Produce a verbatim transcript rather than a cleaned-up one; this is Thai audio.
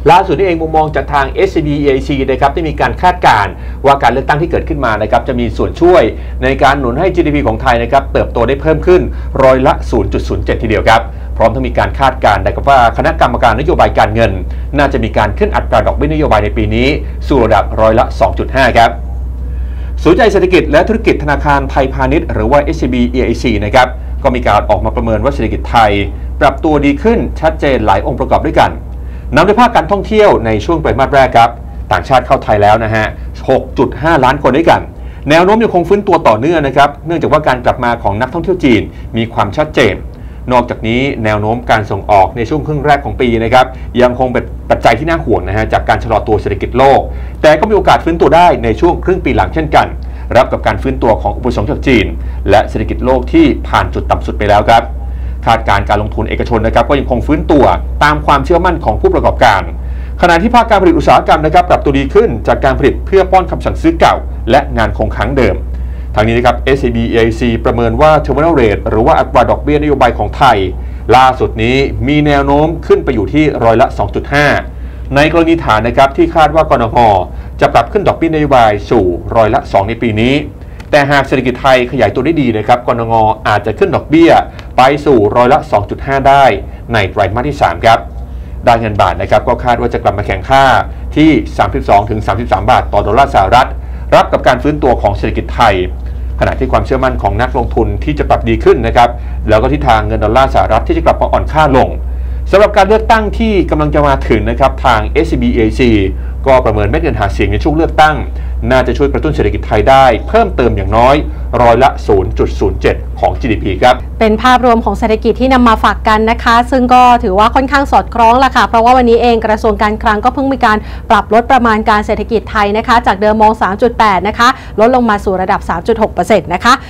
ล่าสุดนี้เองมุมมองจากทาง เอส ซี บี อี ไอ ซี นะครับได้มีการคาดการณ์ว่าการเลือกตั้งที่เกิดขึ้นมานะครับจะมีส่วนช่วยในการหนุนให้ จี ดี พี ของไทยนะครับเติบโตได้เพิ่มขึ้นร้อยละ ศูนย์จุดศูนย์เจ็ด ทีเดียวครับพร้อมทั้งมีการคาดการณ์นะครับว่าคณะกรรมการนโยบายการเงินน่าจะมีการขึ้นอัตราดอกเบี้ยนโยบายในปีนี้สู่ระดับร้อยละ สองจุดห้า ครับศูนย์ใหญ่เศรษฐกิจและธุรกิจธนาคารไทยพาณิชย์หรือว่า เอส ซี บี อี ไอ ซี นะครับก็มีการออกมาประเมินว่าเศรษฐกิจไทยปรับตัวดีขึ้นชัดเจนหลายองค์ประกอบด้วยกันนำด้วยภาคการท่องเที่ยวในช่วงไตรมาสแรกครับต่างชาติเข้าไทยแล้วนะฮะ หกจุดห้า ล้านคนด้วยกันแนวโน้มยังคงฟื้นตัวต่อเนื่องนะครับเนื่องจากว่าการกลับมาของนักท่องเที่ยวจีนมีความชัดเจนนอกจากนี้แนวโน้มการส่งออกในช่วงครึ่งแรกของปีนะครับยังคงเป็นปัจจัยที่น่าห่วงนะฮะจากการชะลอตัวเศรษฐกิจโลกแต่ก็มีโอกาสฟื้นตัวได้ในช่วงครึ่งปีหลังเช่นกันรับกับการฟื้นตัวของอุปสงค์จากจีนและเศรษฐกิจโลกที่ผ่านจุดต่ำสุดไปแล้วครับคาดการณ์การลงทุนเอกชนนะครับก็ยังคงฟื้นตัวตามความเชื่อมั่นของผู้ประกอบการขณะที่ภาคการผลิตอุตสาหกรรมนะครับปรับตัวดีขึ้นจากการผลิตเพื่อป้อนคำสั่งซื้อเก่าและงานคงค้างเดิมทางนี้นะครับ เอส ซี บี อี ไอ ซี ประเมินว่า Terminal Rate หรือว่าอัตราดอกเบี้ยนโยบายของไทยล่าสุดนี้มีแนวโน้มขึ้นไปอยู่ที่ร้อยละ สองจุดห้า ในกรณีฐานนะครับที่คาดว่ากนง.จะปรับขึ้นดอกเบี้ยนโยบายสู่ร้อยละ สอง ในปีนี้แต่หากเศรษฐกิจไทยขยายตัวได้ดีนะครับกนง.อาจจะขึ้นดอกเบี้ยไปสู่ร้อยละ สองจุดห้า ได้ในไตรมาสที่ สาม ครับด้านเงินบาทนะครับก็คาดว่าจะกลับมาแข็งค่าที่ สามสิบสองถึงสามสิบสาม บาทต่อดอลลาร์สหรัฐรับกับการฟื้นตัวของเศรษฐกิจไทยขณะที่ความเชื่อมั่นของนักลงทุนที่จะปรับดีขึ้นนะครับแล้วก็ทิศทางเงินดอลลาร์สหรัฐที่จะกลับมาอ่อนค่าลงสำหรับการเลือกตั้งที่กำลังจะมาถึงนะครับทาง เอส ซี บี อี ไอ ซี ก็ประเมินเม็ดเงินหาเสียงในช่วงเลือกตั้งน่าจะช่วยกระตุ้นเศรษฐกิจไทยได้เพิ่มเติมอย่างน้อยร้อยละ ศูนย์จุดศูนย์เจ็ด ของ จี ดี พี ครับเป็นภาพรวมของเศรษฐกิจที่นำมาฝากกันนะคะซึ่งก็ถือว่าค่อนข้างสอดคล้องละค่ะเพราะว่าวันนี้เองกระทรวงการคลังก็เพิ่งมีการปรับลดประมาณการเศรษฐกิจไทยนะคะจากเดิมมอง สามจุดแปด นะคะลดลงมาสู่ระดับ สามจุดหกเปอร์เซ็นต์ นะคะ